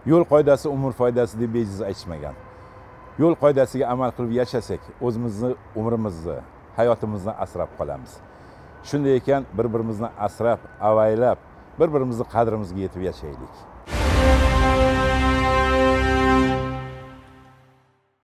Yo'l qoidasi umr foydasi deb bejiz aytishmagan. Yo'l qoidasiga amal qilib yashasak, o'zimizni, umrimizni, hayotimizni asrab qolamiz. Shunday ekan, bir-birimizni asrab, avaylab, bir-birimizni qadrimizga yetib yashaylik.